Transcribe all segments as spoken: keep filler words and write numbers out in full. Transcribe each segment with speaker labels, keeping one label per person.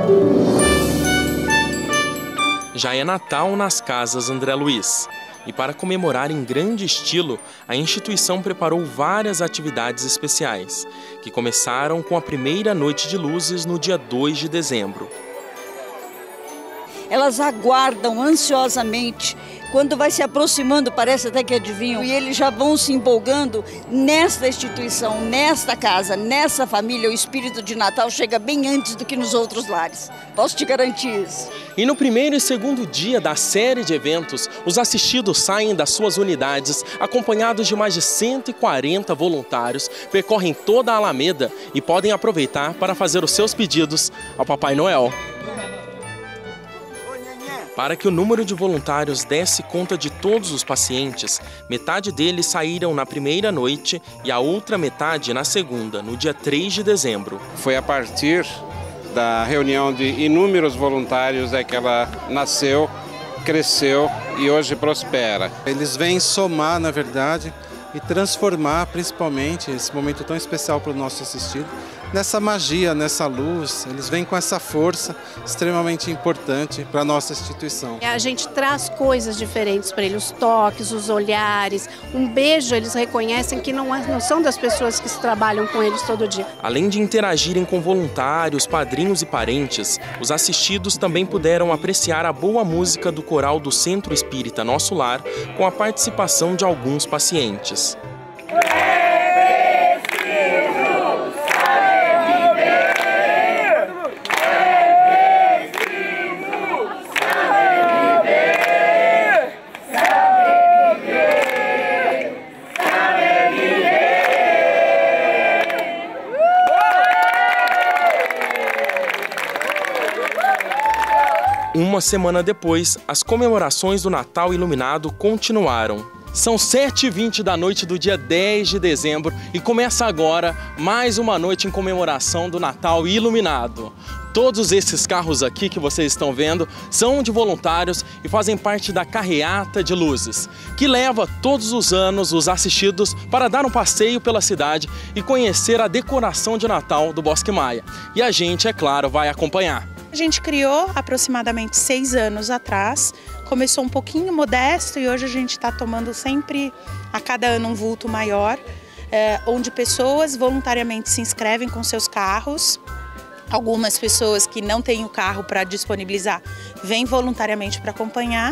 Speaker 1: Já é Natal nas casas André Luiz. E para comemorar em grande estilo, a instituição preparou várias atividades especiais, que começaram com a primeira noite de luzes no dia dois de dezembro.
Speaker 2: Elas aguardam ansiosamente, quando vai se aproximando, parece até que adivinham, e eles já vão se empolgando nesta instituição, nesta casa, nessa família. O espírito de Natal chega bem antes do que nos outros lares. Posso te garantir isso.
Speaker 1: E no primeiro e segundo dia da série de eventos, os assistidos saem das suas unidades, acompanhados de mais de cento e quarenta voluntários, percorrem toda a Alameda e podem aproveitar para fazer os seus pedidos ao Papai Noel. Para que o número de voluntários desse conta de todos os pacientes, metade deles saíram na primeira noite e a outra metade na segunda, no dia três de dezembro.
Speaker 3: Foi a partir da reunião de inúmeros voluntários é que ela nasceu, cresceu e hoje prospera.
Speaker 4: Eles vêm somar, na verdade, e transformar, principalmente, esse momento tão especial para o nosso assistido, nessa magia, nessa luz. Eles vêm com essa força extremamente importante para a nossa instituição.
Speaker 5: A gente traz coisas diferentes para eles, os toques, os olhares, um beijo, eles reconhecem que não, é, não são das pessoas que se trabalham com eles todo dia.
Speaker 1: Além de interagirem com voluntários, padrinhos e parentes, os assistidos também puderam apreciar a boa música do coral do Centro Espírita Nosso Lar, com a participação de alguns pacientes. Uma semana depois, as comemorações do Natal Iluminado continuaram. São sete e vinte da noite do dia dez de dezembro e começa agora mais uma noite em comemoração do Natal Iluminado. Todos esses carros aqui que vocês estão vendo são de voluntários e fazem parte da Carreata de Luzes, que leva todos os anos os assistidos para dar um passeio pela cidade e conhecer a decoração de Natal do Bosque Maia. E a gente, é claro, vai acompanhar.
Speaker 6: A gente criou aproximadamente seis anos atrás, começou um pouquinho modesto e hoje a gente está tomando sempre, a cada ano, um vulto maior, é, onde pessoas voluntariamente se inscrevem com seus carros. Algumas pessoas que não têm o carro para disponibilizar vêm voluntariamente para acompanhar.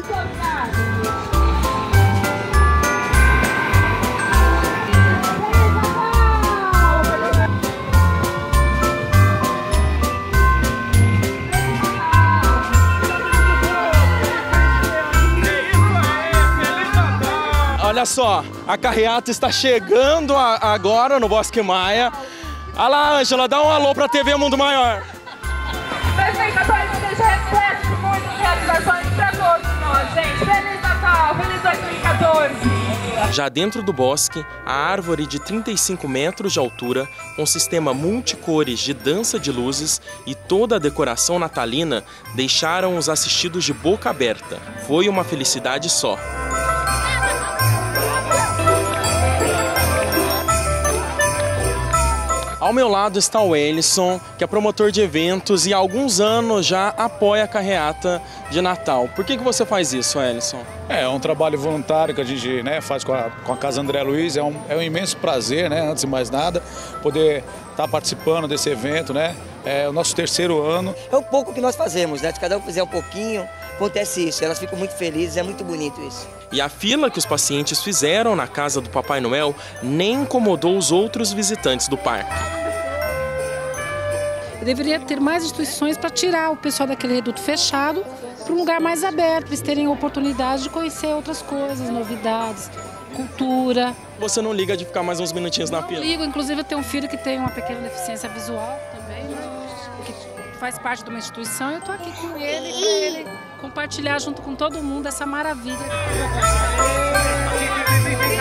Speaker 1: Olha só, a carreata está chegando a, agora no Bosque Maia. Olha lá, Ângela, dá um alô para a T V Mundo Maior.
Speaker 7: dois mil e quatorze seja repleto de muitas realizações para todos nós, gente. Feliz Natal, feliz dois mil e quatorze.
Speaker 1: Já dentro do bosque, a árvore de trinta e cinco metros de altura, com sistema multicores de dança de luzes e toda a decoração natalina, deixaram os assistidos de boca aberta. Foi uma felicidade só. Ao meu lado está o Ellison, que é promotor de eventos e há alguns anos já apoia a carreata de Natal. Por que que você faz isso, Ellison?
Speaker 8: É um trabalho voluntário que a gente, né, faz com a, com a Casa André Luiz. É um, é um imenso prazer, né, antes de mais nada, poder estar participando desse evento, né? É o nosso terceiro ano.
Speaker 9: É o pouco que nós fazemos, né? Se cada um fizer um pouquinho, acontece isso. Elas ficam muito felizes, é muito bonito isso.
Speaker 1: E a fila que os pacientes fizeram na casa do Papai Noel nem incomodou os outros visitantes do parque.
Speaker 10: Deveria ter mais instituições para tirar o pessoal daquele reduto fechado para um lugar mais aberto, para eles terem a oportunidade de conhecer outras coisas, novidades, cultura.
Speaker 1: Você não liga de ficar mais uns minutinhos na fila?
Speaker 10: Não ligo, inclusive eu tenho um filho que tem uma pequena deficiência visual também, né? Que faz parte de uma instituição e eu estou aqui com ele para ele compartilhar junto com todo mundo essa maravilha.